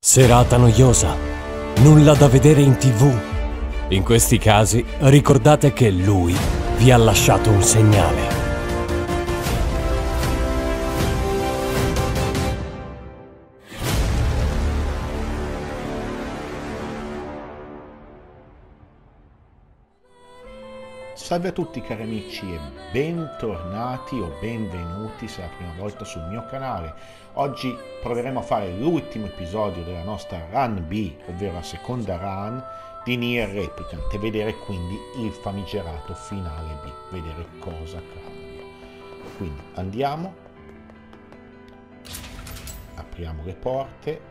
Serata noiosa, nulla da vedere in TV. In questi casi ricordate che lui vi ha lasciato un segnale. Salve a tutti cari amici e bentornati o benvenuti se è la prima volta sul mio canale. Oggi proveremo a fare l'ultimo episodio della nostra Run B, ovvero la seconda run di Nier Replicant, e vedere quindi il famigerato finale B, vedere cosa cambia. Quindi andiamo, apriamo le porte.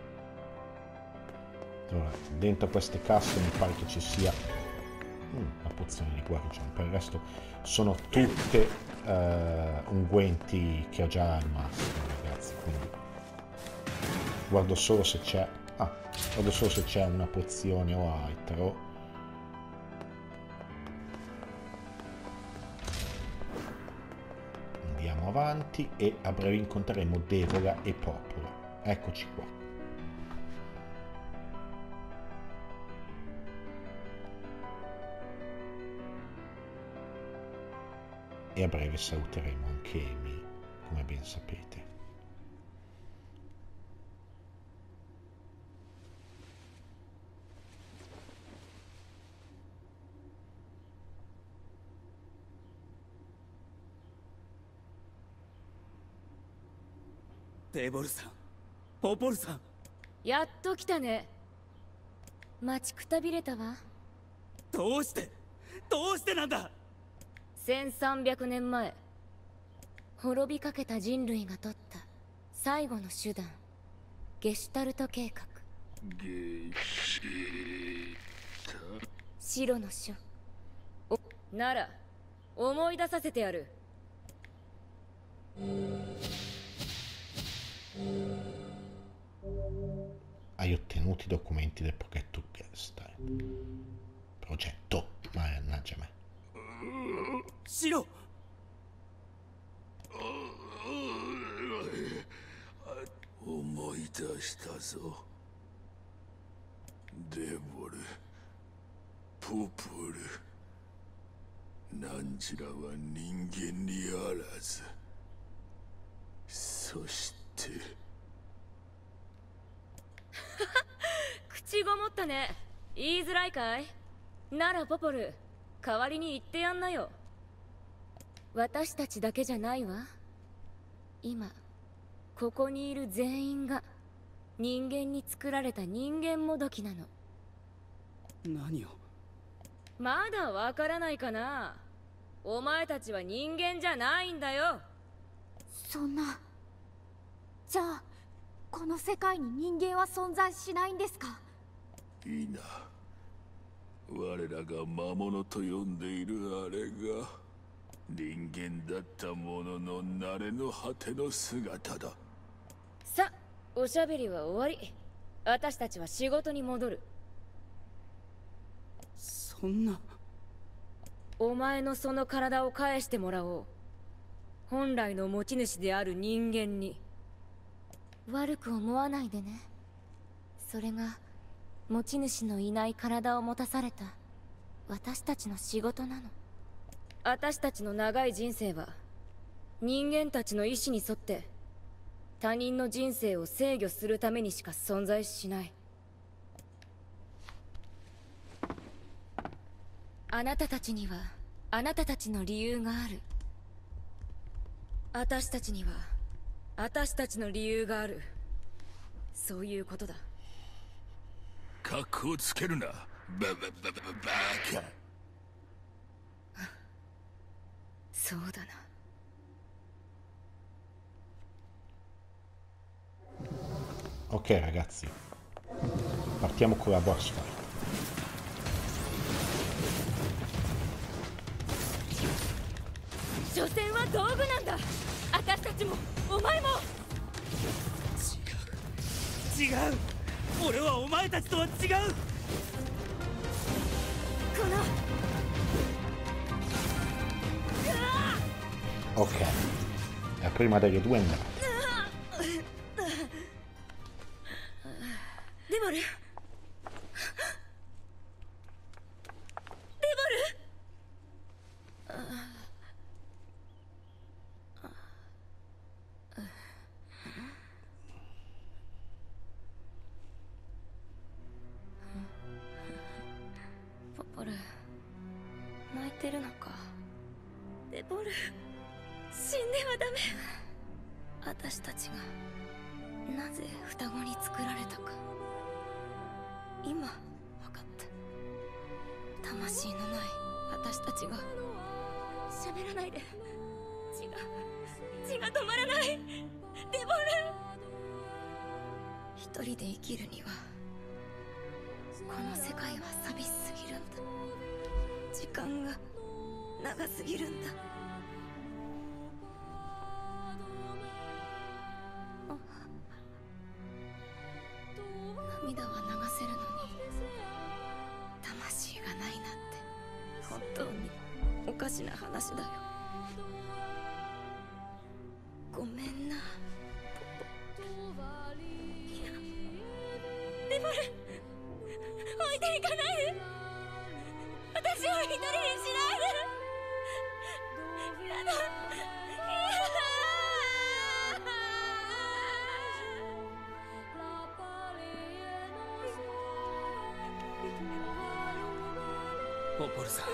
Allora, dentro queste casse mi pare che ci sia una pozione di guarigione, per il resto sono tutte unguenti che ho già al massimo, ragazzi, quindi guardo solo se c'è una pozione o altro. Andiamo avanti e a breve incontreremo Devola e Popolo. Eccoci qua. E a breve saluteremo anche Amy, come ben sapete. Devil さん、ポポルさん。 やっと来たね。待ちくたびれたわ。 どうしてなんだ。 1300年前、滅びかけた人類が取った最後の手段、ゲシュタルト計画。白の書。なら思い出させてやる。 Hai ottenuto i documenti del progetto Gestar. Progetto, mannaggia me. 白。思い出したぞ。デボル、ポポル、なんちらは人間にあらず。そして口ごもったね。言いづらいかい？ならポポル、代わりに言ってやんなよ。私たちだけじゃないわ。今ここにいる全員が人間に作られた人間もどきなの。 何を。 まだわからないかな。お前たちは人間じゃないんだよ。 そんな。じゃあこの世界に人間は存在しないんですか？ いいな。我らが魔物と呼んでいるあれが人間だったものの慣れの果ての姿だ。 さ、おしゃべりは終わり。私たちは仕事に戻る。 そんな。 お前のその体を返してもらおう。本来の持ち主である人間に。悪く思わないでね。それが持ち主のいない体を持たされた私たちの仕事なの。私たちの長い人生は人間たちの意志に沿って他人の人生を制御するためにしか存在しない。あなたたちにはあなたたちの理由がある。私たちには私たちの理由がある。そういうことだ。 格好をつけるな。バカ。 そうだな。 Ok ragazzi, partiamo con la boss fight. 所詮は道具なんだ。私たちもお前も。 違う。俺はお前たちとは違う。 この Ok, la prima delle due è andata. ボル、ポポル、泣いてるのか。デボル、死んではダメ。私たちがなぜ双子に作られたか今分かった。魂のない私たちが。喋らないで。血が止まらない。デボル、一人で生きるにはこの世界は寂しすぎるんだ。時間が長すぎるんだ。涙は流せるのに魂がないなんて本当におかしな話だよ。ごめんな。いや、デボル、置いていかないで。私を一人にしないで。やだ。 ポポルさん、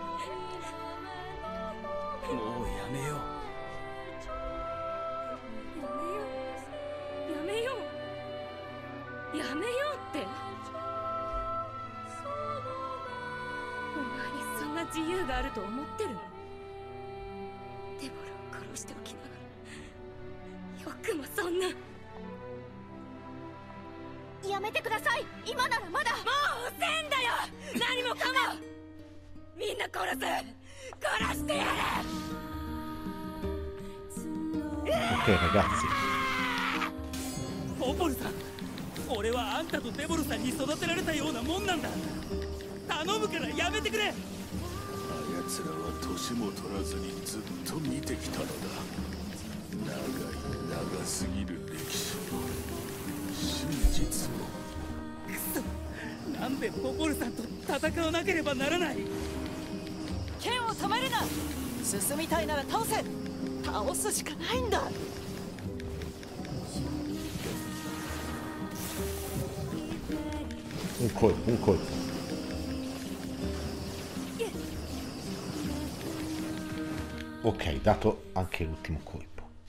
もうやめよう。 やめようって。お前にそんな自由があると思ってるの？デボルを殺しておきながらよくもそんな。 やめてください。今ならまだ。 もう遅えんだよ。何もかもみんな殺してやる。 Ok ragazzi, ポポルさん、俺はあんたとデボルさんに育てられたようなもんなんだ。頼むからやめてくれ。 あやつらは年も取らずにずっと見てきたのだ。長すぎる歴史を、真実を。 くそ、なんでポポルさんと戦わなければならない。 剣を止めるな。進みたいなら倒せ。倒すしかないんだ。 un colpo. Ok, dato anche l'ultimo colpo.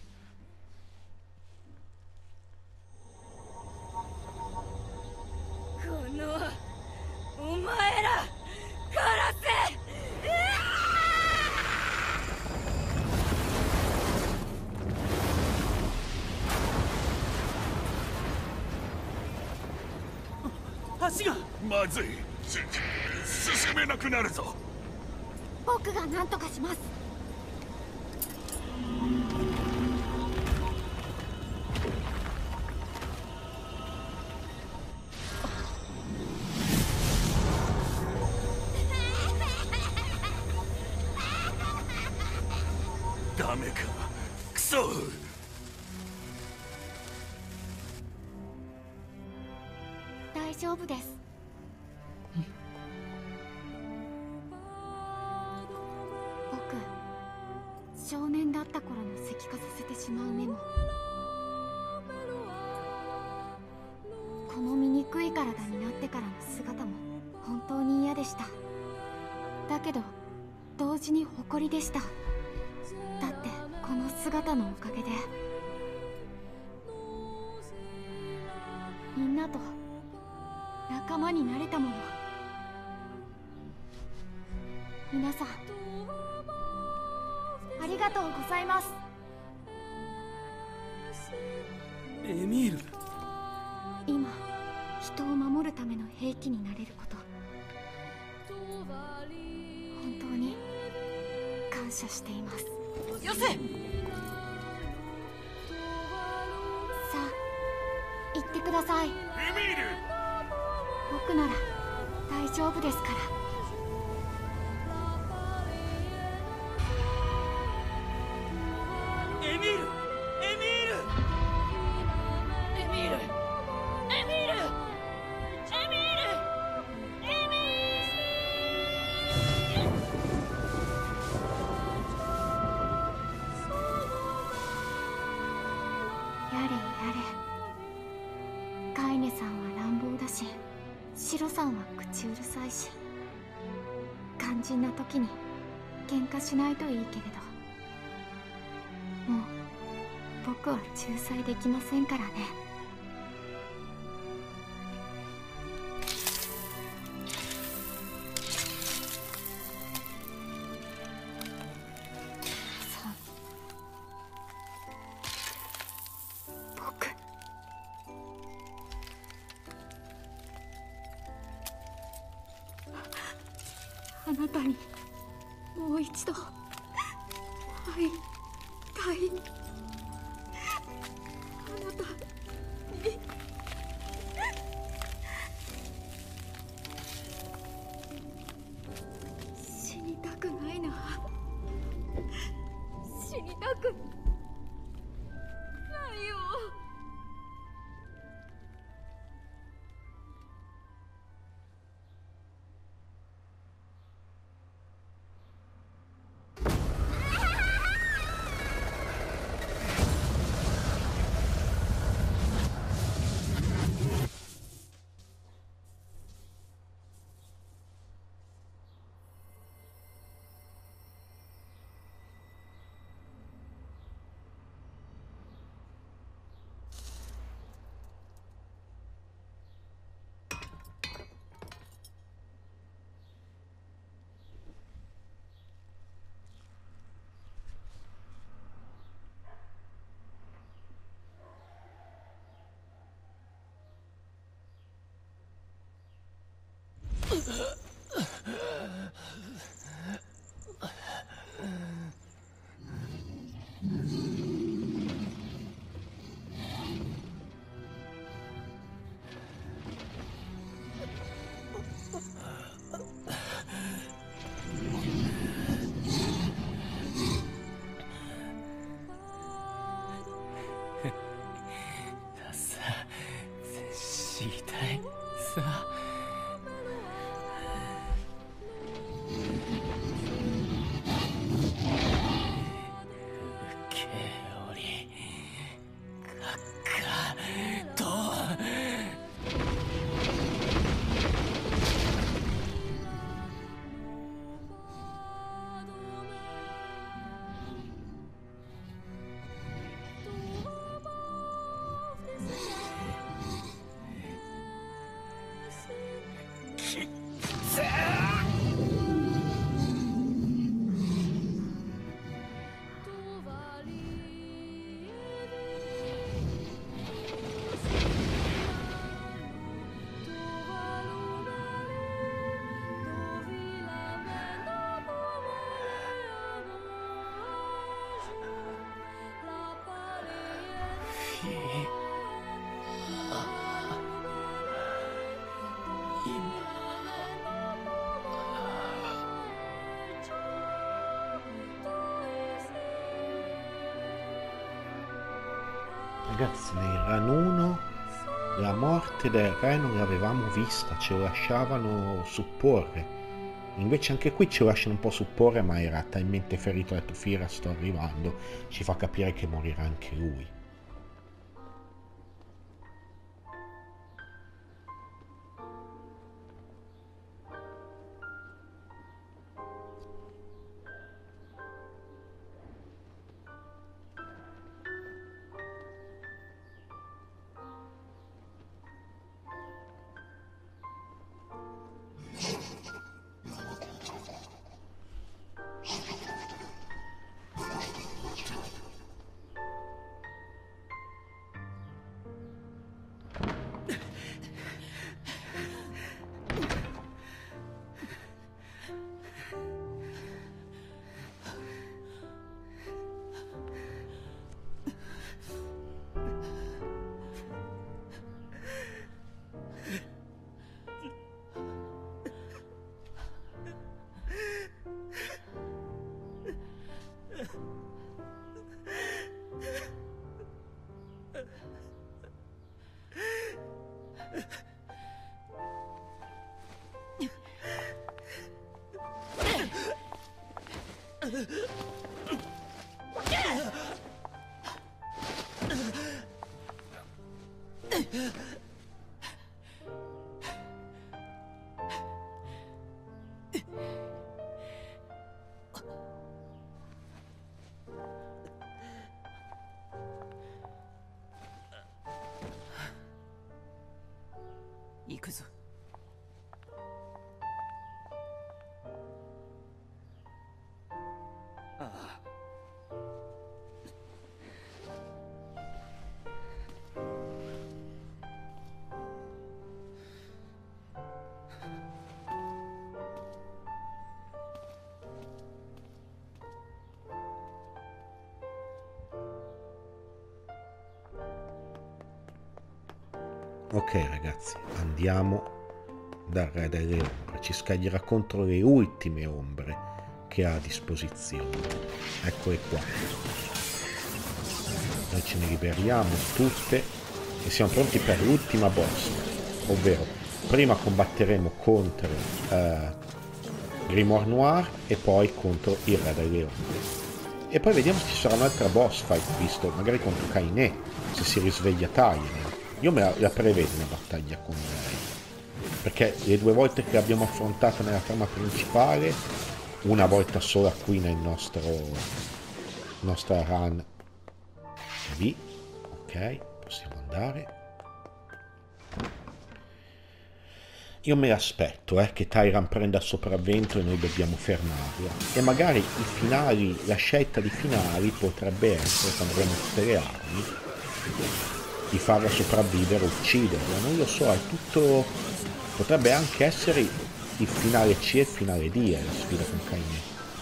まずい。進めなくなるぞ。 僕が何とかします。 ダメか。クソ。 大丈夫です。僕、少年だった頃の石化させてしまう目も、この醜い体になってからの姿も本当に嫌でした。だけど同時に誇りでした。だってこの姿のおかげでみんなと仲間になれたもの。皆さんありがとうございます。 エミール、 今人を守るための兵器になれること、本当に感謝しています。 よせ。 さあ行ってください。 エミール、 僕なら大丈夫ですから。 エミール、エミール、エミール、エミール、 カイネさんは乱暴だし、シロさんは口うるさいし、肝心な時に喧嘩しないといいけれど、もう僕は仲裁できませんからね。あなたにもう一度会いたい。あなたに死にたくないな。死にたくないよ。 知りたいさ。受けよりかかと Ragazzi, nel Run 1 la morte del re non l'avevamo vista, ce lo lasciavano supporre. Invece anche qui ce lo lasciano un po' supporre, ma era talmente ferito, ha detto Fira sto arrivando, ci fa capire che morirà anche lui. 行くぞ。ああ。 Ok ragazzi, andiamo dal Re delle Ombre, ci scaglierà contro le ultime ombre che ha a disposizione. Eccole qua. Noi ce ne liberiamo tutte e siamo pronti per l'ultima boss, ovvero prima combatteremo contro Grimoire Noir e poi contro il Re delle Ombre. E poi vediamo se ci sarà un'altra boss fight, visto magari contro Kainé, se si risveglia Tyrion. Io me la prevedo una battaglia con lei, perché le 2 volte che l'abbiamo affrontata nella trama principale, una volta sola qui nel nostra run B, ok, possiamo andare. Io me l'aspetto che Tyrion prenda il sopravvento e noi dobbiamo fermarla, e magari i finali, la scelta di finali potrebbe essere, quando avremo tutte le armi, di farla sopravvivere o ucciderla, non lo so, è tutto, potrebbe anche essere il finale C e il finale D, la sfida con Kainé.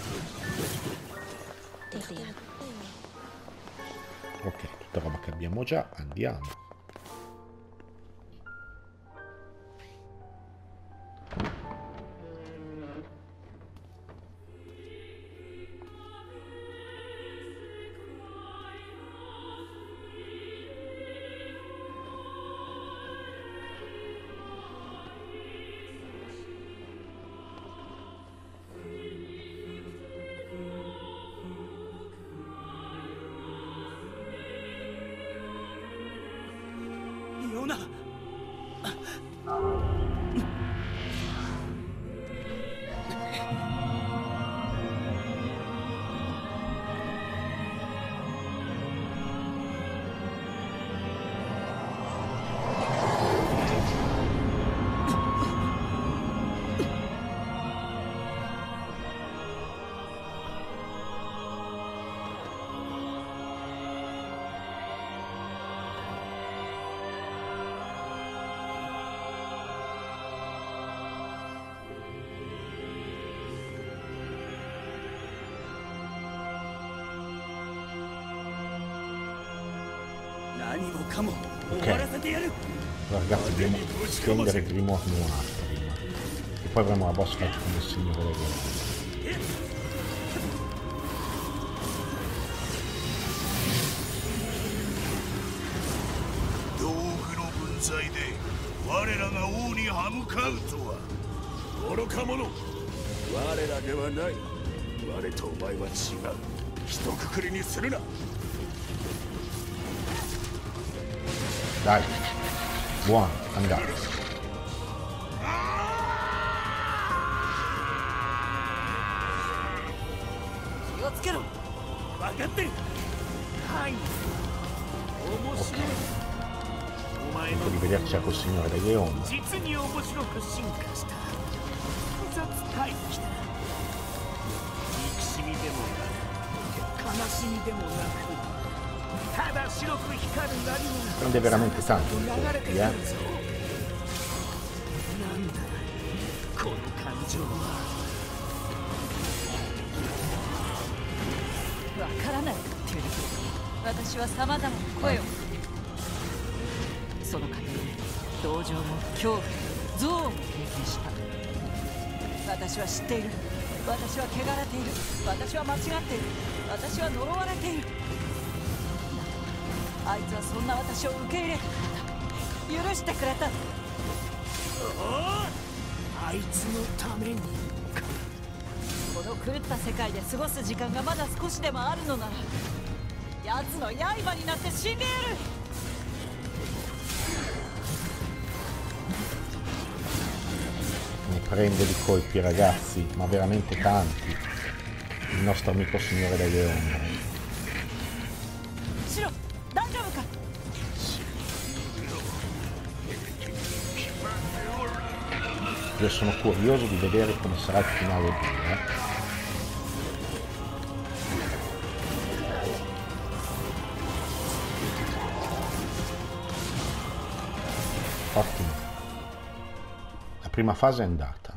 Ok, tutta roba che abbiamo già, andiamo. Ok, ragazzi, dobbiamo stendere Grimoire Noir prima e poi avremo la boss fight con il Signore delle Ombre. 道具の分際で我らが王に歯向かうとは愚か者。我らではない。我とお前は違う。一括りにするな。 Dai, buono, andiamo. 気をつけろ。分かってる。はい。面白い。お前の rivederci col Signore delle Ombre. 実に面白く進化した。複雑回帰だ。憎しみでもなく、悲しみでもなく。 Prende veramente tanto i colpi, あいつはそんな私を受け入れ許してくれた。 あいつのためにこの狂った世界で過ごす時間がまだ少しでもあるのなら奴の刃になって死んでやる。 Ne prende di colpi ragazzi, ma veramente tanti. Il nostro amico Signore delle Ombre. シロ、大丈夫か。 Io sono curioso di vedere come sarà il finale 2. Ottimo. La prima fase è andata.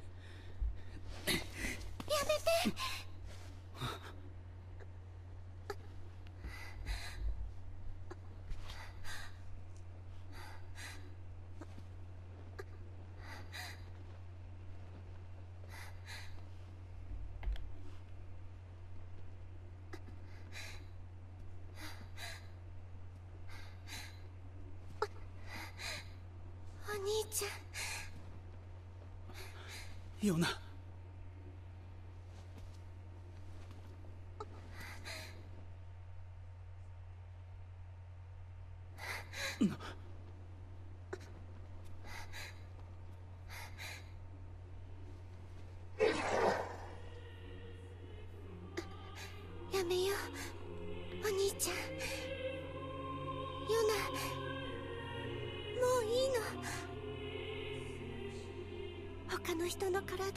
ヨナ。 やめよう、お兄ちゃん。ヨナ、もういいの。他の人の体い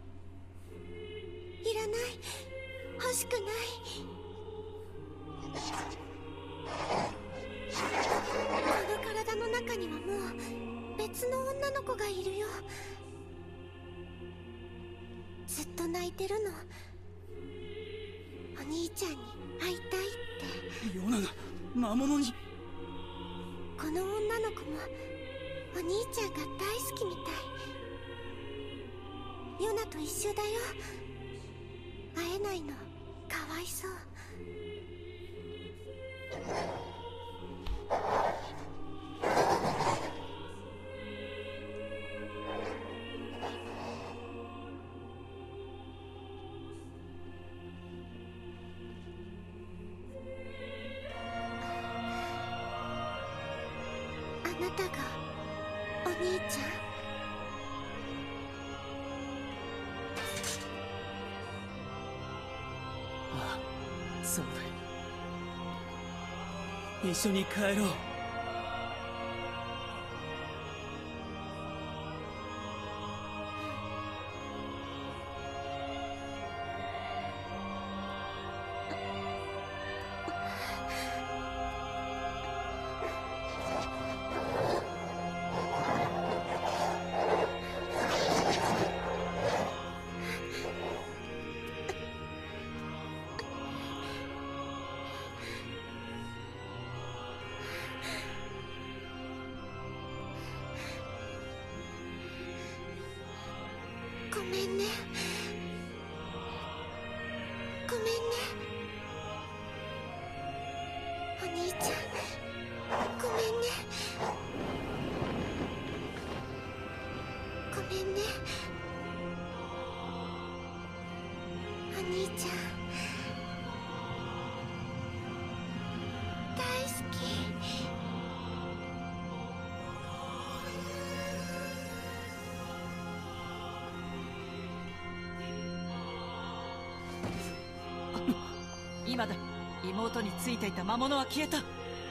らない、欲しくない。この体の中にはもう別の女の子がいるよ。ずっと泣いてるの。お兄ちゃんに会いたいって。 ヨナが魔物に。 この女の子もお兄ちゃんが大好きみたい。ヨナと一緒だよ。会えないのかわいそう。あなたがお兄ちゃん？ ああ、そうだ。一緒に帰ろう。 ごめんね。ごめんね。お兄ちゃん、ごめんね。ごめんね。お兄ちゃん、大好き。 今だ。妹についていた魔物は消えた。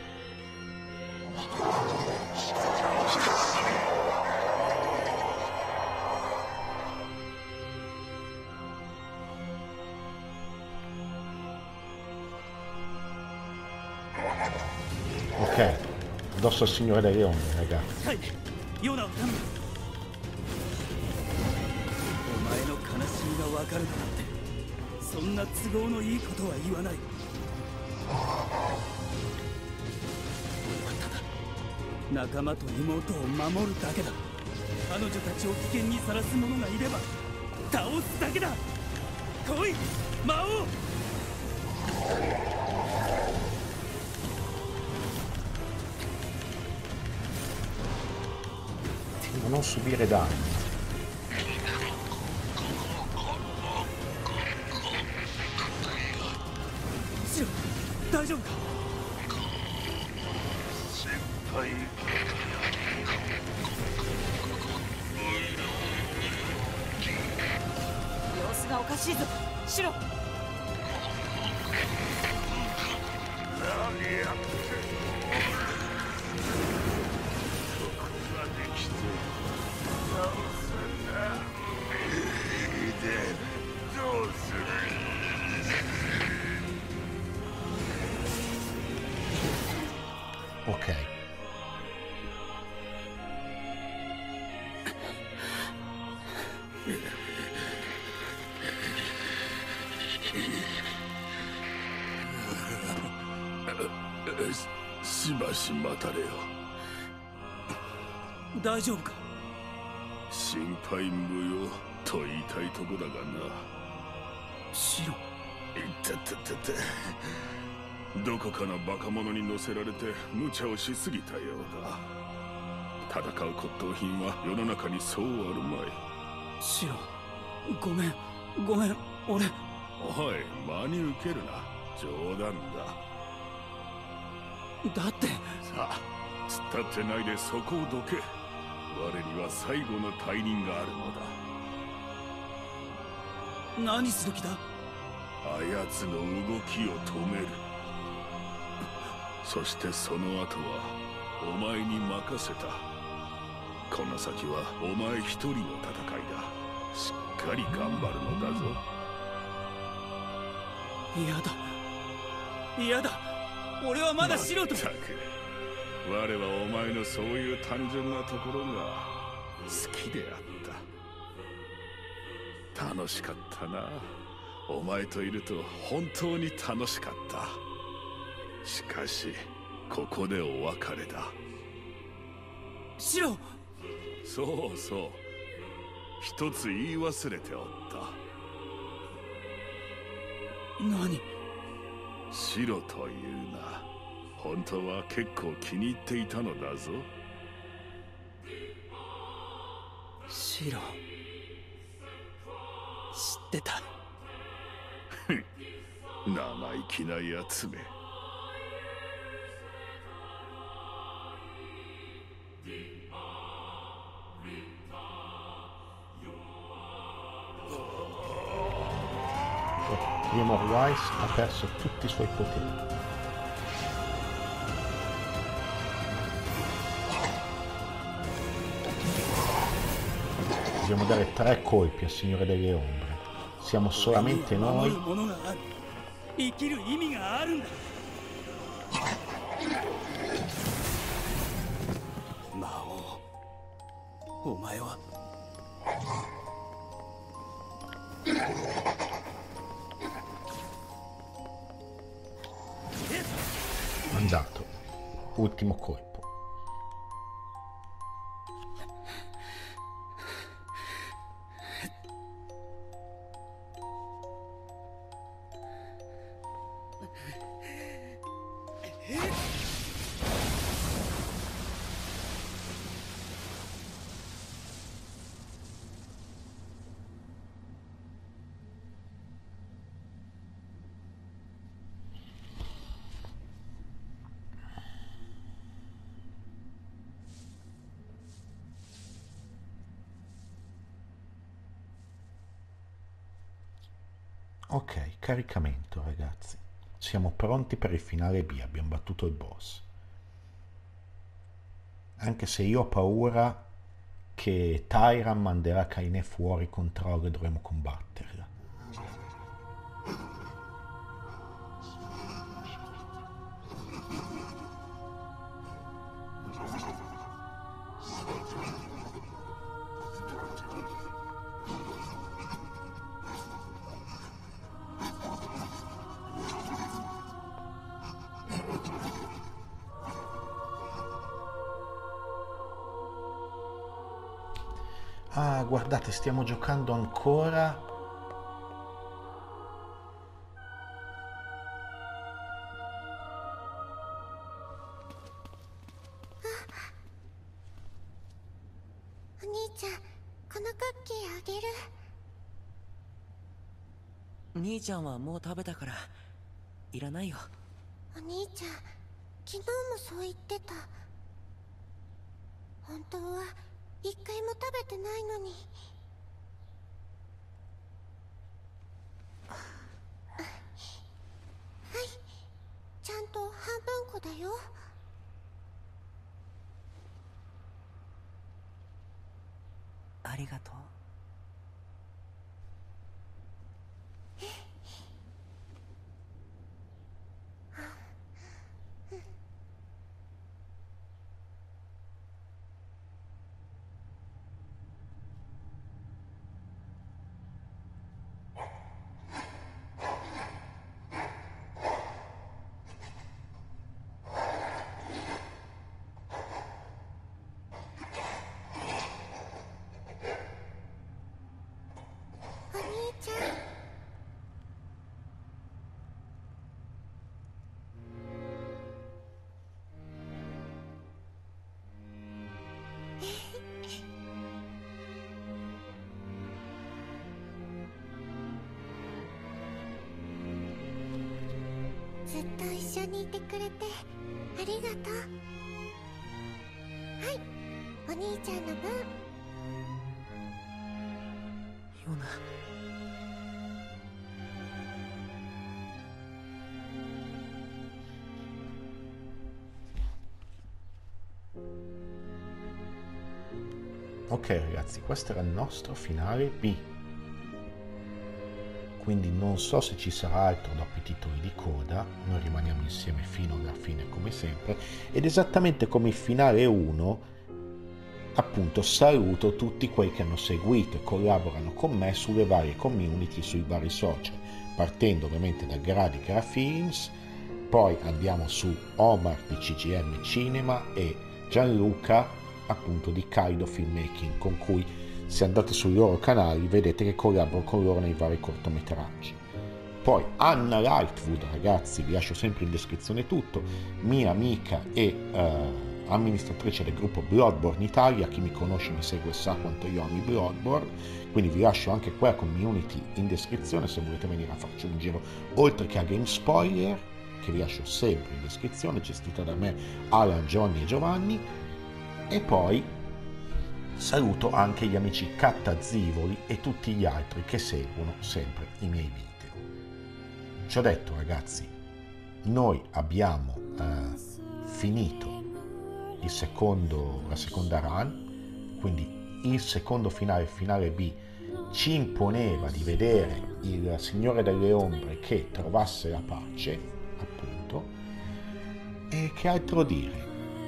Ok, addosso al Signore delle Onde, ragazzi. はい、ヨナを頼む。お前の悲しみがわかるだなんて、そんな都合のいいことは言わない。俺はただ仲間と妹を守るだけだ。彼女たちを危険にさらす者がいれば倒すだけだ。来い、魔王。 Non subire danni. シロ、大丈夫か？ 先輩。 様子がおかしいぞ。シロ。 何やってんの？僕ができて直せんの？ しばし待たれよ。 大丈夫か？ 心配無用と言いたいとこだがな。 シロ。 いたたたた。どこかのバカ者に乗せられて無茶をしすぎたようだ。戦う骨董品は世の中にそうあるまい。 シロ、ごめんごめん、俺。 おい、真に受けるな。冗談だ。 だってさあ、突っ立ってないでそこをどけ。我には最後の大任があるのだ。 何する気だ？ あやつの動きを止める。そしてその後はお前に任せた。この先はお前一人の戦いだ。しっかり頑張るのだぞ。 嫌だ俺はまだ素人。 まったく、我はお前のそういう単純なところが好きであった。楽しかったな。お前といると本当に楽しかった。しかしここでお別れだ。 シロ。 そうそう、一つ言い忘れておった。 何？ シロというな。本当は結構気に入っていたのだぞ。 シロ、知ってた。 生意気なやつめ。 Grimoire Weiss ha perso tutti i suoi poteri. Dobbiamo dare 3 colpi al Signore delle Ombre. Siamo solamente noi. 生きる意味があるんだ。魔王、お前は。 Andato. Ultimo colpo. Ok, caricamento ragazzi. Siamo pronti per il finale B, abbiamo battuto il boss. Anche se io ho paura che Tyran manderà Kaine fuori con Trog e dovremo combatterla. Ah, guardate, stiamo giocando ancora. Oni-chan, このクッキーあげる。 兄ちゃんはもう食べたからいらないよ。 お兄ちゃん、昨日もそう言ってた。本当は一回も食べてないのに。はい、ちゃんと半分こだよ。 ありがとう。 ずっと一緒にいてくれてありがとう。はい、お兄ちゃんの分。 ヨナ。 Ok ragazzi, questo era il nostro finale B, quindi non so se ci sarà altro dopo i titoli di coda. Noi rimaniamo insieme fino alla fine come sempre, ed esattamente come il finale 1 appunto saluto tutti quelli che hanno seguito e collaborano con me sulle varie community, sui vari social, partendo ovviamente da Gradi Films, poi andiamo su Omar di CGM Cinema e Gianluca appunto di Kaido Filmmaking, con cui se andate sui loro canali vedete che collaboro con loro nei vari cortometraggi. Poi Anna Lightwood, ragazzi, vi lascio sempre in descrizione tutto, mia amica e amministratrice del gruppo Bloodborne Italia. Chi mi conosce, mi segue, sa quanto io ami Bloodborne, quindi vi lascio anche quella community in descrizione se volete venire a farci un giro, oltre che a Game Spoiler, che vi lascio sempre in descrizione, gestita da me, Alan, Johnny e Giovanni. E poi saluto anche gli amici Cattazzivoli e tutti gli altri che seguono sempre i miei video. Ci ho detto ragazzi, noi abbiamo finito la seconda run, quindi il secondo finale, il finale B, ci imponeva di vedere il Signore delle Ombre che trovasse la pace, appunto. E che altro dire?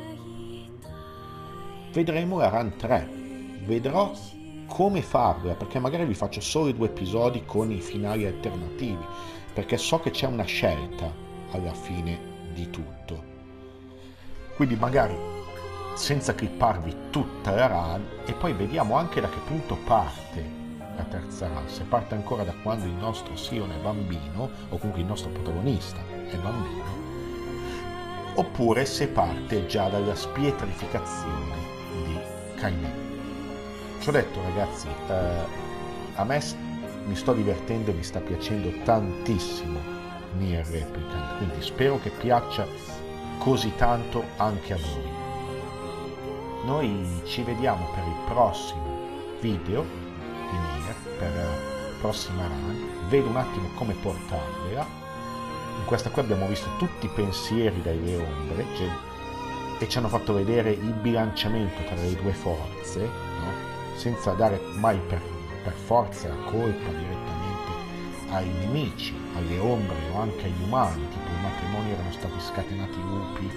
Vedremo la run 3, vedrò come farla, perché magari vi faccio solo i 2 episodi con i finali alternativi, perché so che c'è una scelta alla fine di tutto, quindi magari senza clipparvi tutta la run, e poi vediamo anche da che punto parte la terza run, se parte ancora da quando il nostro Sion è bambino, o comunque il nostro protagonista è bambino, oppure se parte già dalla spietrificazione di Kainé. Ci ho detto ragazzi, a me mi sto divertendo e mi sta piacendo tantissimo Nier Replicant, quindi spero che piaccia così tanto anche a voi. Noi ci vediamo per il prossimo video di Nier, per la prossima run, vedo un attimo come portarvela. In questa qui abbiamo visto tutti i pensieri delle ombre, e ci hanno fatto vedere il bilanciamento tra le 2 forze, no? Senza dare mai per forza la colpa direttamente ai nemici, alle ombre o anche agli umani, tipo i matrimoni erano stati scatenati lupi,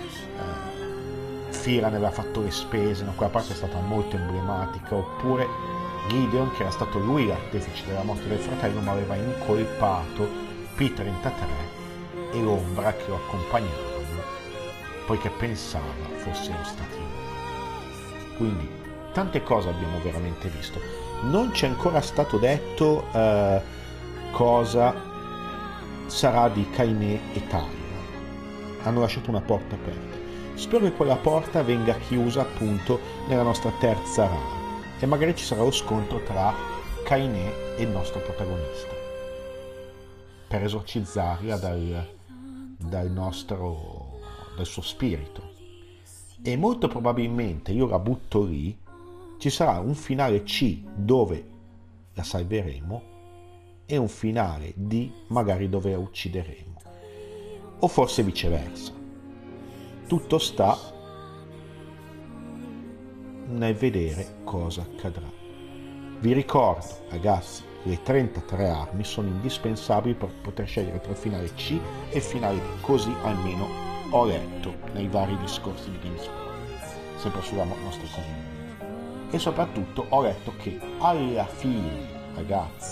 Firan aveva fatto le spese, no? Quella parte è stata molto emblematica, oppure Gideon, che era stato lui l'artefice della morte del fratello, ma aveva incolpato P33 e l'ombra che lo accompagnavano, poiché pensava fossero stati loro. Quindi tante cose abbiamo veramente visto. Non ci è ancora stato detto cosa sarà di Kainé e Talia. Hanno lasciato una porta aperta. Spero che quella porta venga chiusa appunto nella nostra terza run, e magari ci sarà lo scontro tra Kainé e il nostro protagonista, per esorcizzarla dal suo spirito. E molto probabilmente, io la butto lì, ci sarà un finale C dove la salveremo e un finale D magari dove la uccideremo, o forse viceversa. Tutto sta nel vedere cosa accadrà. Vi ricordo ragazzi, le 33 armi sono indispensabili per poter scegliere tra il finale C e il finale D, così almeno ho letto nei vari discorsi di GameSpoiler, sempre sulla nostra community. E soprattutto ho letto che alla fine, ragazzi,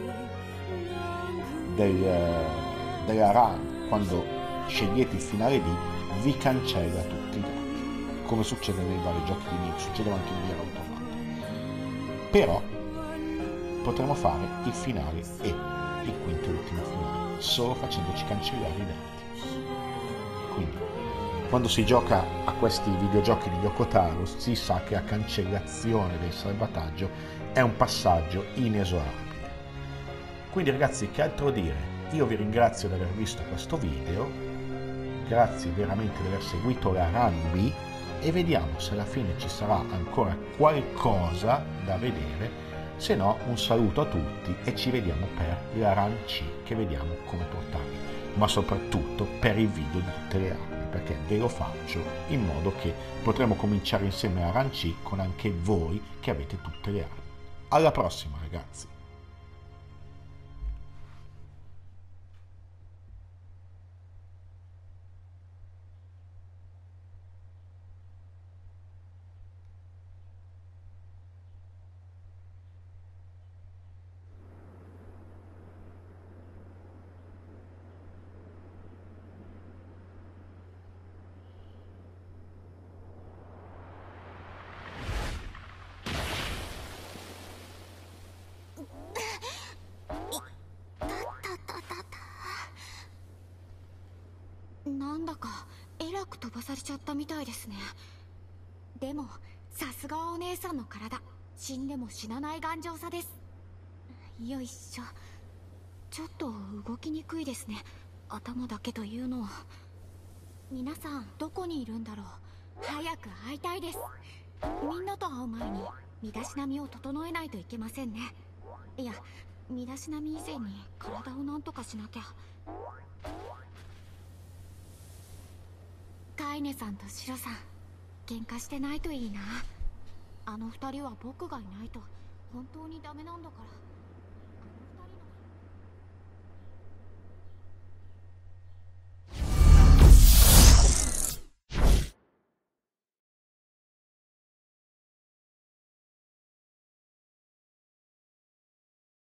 della run, quando scegliete il finale D, vi cancella tutti i dati, come succede nei vari giochi di Nier, succede anche in Nier Automata. Però potremo fare il finale e il quinto e ultimo finale solo facendoci cancellare i dati. Quindi quando si gioca a questi videogiochi di Yoko Taro si sa che la cancellazione del salvataggio è un passaggio inesorabile. Quindi ragazzi, che altro dire? Io vi ringrazio di aver visto questo video, grazie veramente di aver seguito la Run B e vediamo se alla fine ci sarà ancora qualcosa da vedere. Se no, un saluto a tutti e ci vediamo per la Run C, che vediamo come portarla, ma soprattutto per il video di tutte le armi, perché ve lo faccio in modo che potremo cominciare insieme la Run C con anche voi che avete tutte le armi. Alla prossima, ragazzi! なんだかえらく飛ばされちゃったみたいですね。でもさすがお姉さんの体、死んでも死なない頑丈さです。よいしょ。ちょっと動きにくいですね、頭だけというのは。皆さんどこにいるんだろう。早く会いたいです。みんなと会う前に身だしなみを整えないといけませんね。いや、身だしなみ以前に体をなんとかしなきゃ。カイネさんとシロさん、喧嘩してないといいな。あの二人は僕がいないと本当にダメなんだから。